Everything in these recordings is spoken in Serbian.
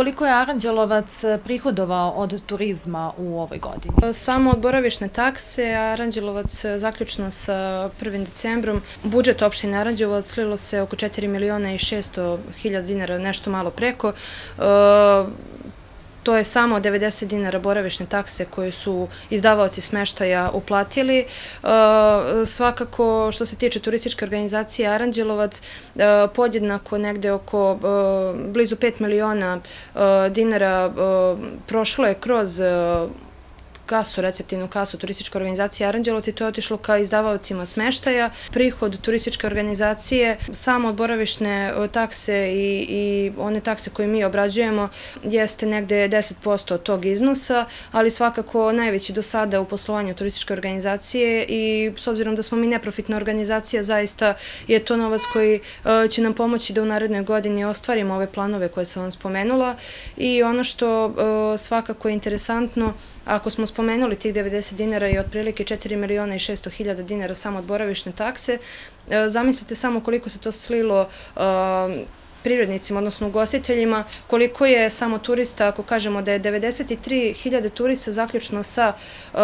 Koliko je Aranđelovac prihodovao od turizma u ovoj godini? Samo od boravišne takse Aranđelovac zaključno sa 1. decembrom, budžet opštine Aranđelovac slilo se oko 4.600.000 dinara, nešto malo preko. To je samo 90 dinara boravišne takse koje su izdavaoci smeštaja uplatili. Svakako, što se tiče turističke organizacije Aranđelovac, podjednako negde oko blizu 5 miliona dinara prošlo je kroz receptivnu kasu turističke organizacije Aranđelovac i to je otišlo ka izdavaocima smeštaja. Prihod turističke organizacije samo od boravišne takse i one takse koje mi obrađujemo jeste negde 10% od tog iznosa, ali svakako najveći do sada u poslovanju turističke organizacije i s obzirom da smo mi neprofitna organizacija, zaista je to novac koji će nam pomoći da u narednoj godini ostvarimo ove planove koje sam vam spomenula i ono što svakako je interesantno, ako smo spomenuli tih 90 dinara i otprilike 4.600.000 dinara samo od boravišne takse, zamislite samo koliko se to slilo privrednicima, odnosno ugostiteljima, koliko je samo turista, ako kažemo da je 93.000 turista zaključno sa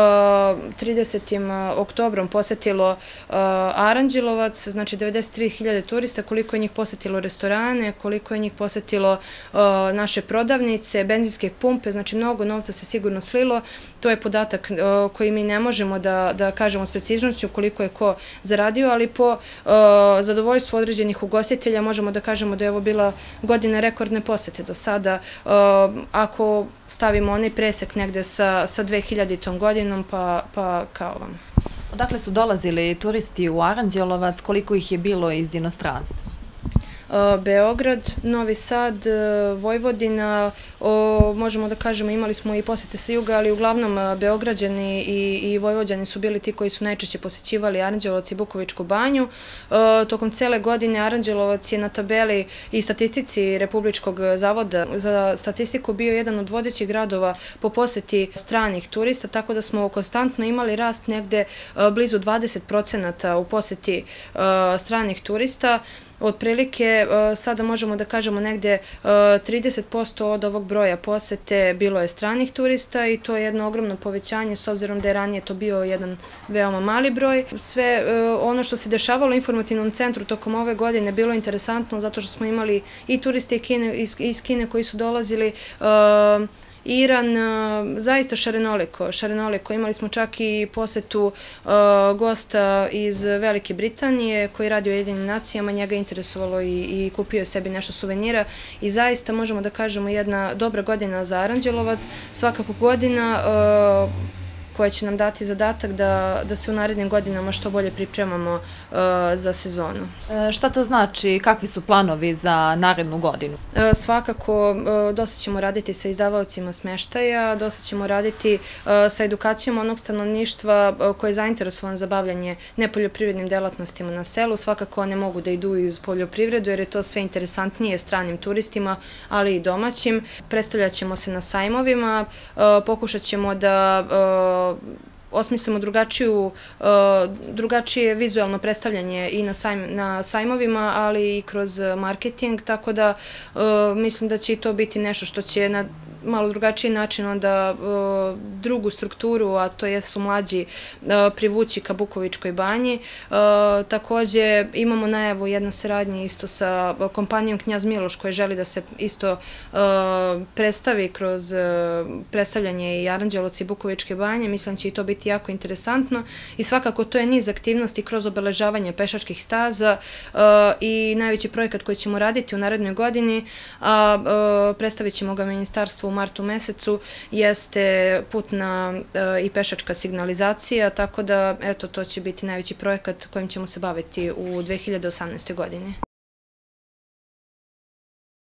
30. oktobrom posetilo Aranđelovac, znači 93.000 turista, koliko je njih posetilo restorane, koliko je njih posetilo naše prodavnice, benzinske pumpe, znači mnogo novca se sigurno slilo. To je podatak koji mi ne možemo da kažemo s preciznošću koliko je ko zaradio, ali po zadovoljstvu određenih ugostitelja možemo da kažemo da je ovo bila godina rekordne posete do sada, ako stavimo onaj presek negde sa 2000. godinom, pa kao vam. Odakle su dolazili turisti u Aranđelovac, koliko ih je bilo iz inostranstva? Beograd, Novi Sad, Vojvodina, možemo da kažemo imali smo i posete sa juga, ali uglavnom Beograđani i Vojvođani su bili ti koji su najčešće posećivali Aranđelovac i Bukovičku banju. Tokom cele godine Aranđelovac je na tabeli i statistici Republičkog zavoda za statistiku bio jedan od vodećih gradova po poseti stranih turista, tako da smo konstantno imali rast negde blizu 20% u poseti stranih turista. Otprilike, sada možemo da kažemo negde 30% od ovog broja posete bilo je stranih turista i to je jedno ogromno povećanje s obzirom da je ranije to bio jedan veoma mali broj. Sve ono što se dešavalo u informativnom centru tokom ove godine bilo je interesantno zato što smo imali i turiste iz Kine koji su dolazili, Iran, zaista šarenoliko. Imali smo čak i posetu gosta iz Velike Britanije koji radi u Ujedinim nacijama, njega je interesovalo i kupio je sebi nešto suvenira i zaista možemo da kažemo jedna dobra godina za Aranđelovac, svakako godina koja će nam dati zadatak da se u narednim godinama što bolje pripremamo za sezonu. Šta to znači? Kakvi su planovi za narednu godinu? Svakako, dosta ćemo raditi sa izdavaocima smeštaja, dosta ćemo raditi sa edukacijom onog stanovništva koje je zainteresovan za bavljanje nepoljoprivrednim delatnostima na selu. Svakako ne mogu da idu iz poljoprivredu jer je to sve interesantnije stranim turistima, ali i domaćim. Predstavljat ćemo se na sajmovima, pokušat ćemo da osmislimo drugačije vizualno predstavljanje i na sajmovima, ali i kroz marketing, tako da mislim da će i to biti nešto što će na malo drugačiji način onda drugu strukturu, a to jesu mlađi, privući ka Bukovičkoj banji. Takođe imamo najavu jedna saradnja isto sa kompanijom Knjaz Miloš koja želi da se isto predstavi kroz predstavljanje i Aranđelovca i Bukovičke banje. Mislim da će i to biti jako interesantno i svakako to je niz aktivnosti kroz obeležavanje pešačkih staza i najveći projekat koji ćemo raditi u narednoj godini, a predstavit ćemo ga ministarstvu u martu mesecu, jeste putna i pešačka signalizacija, tako da eto, to će biti najveći projekat kojim ćemo se baviti u 2018. godini.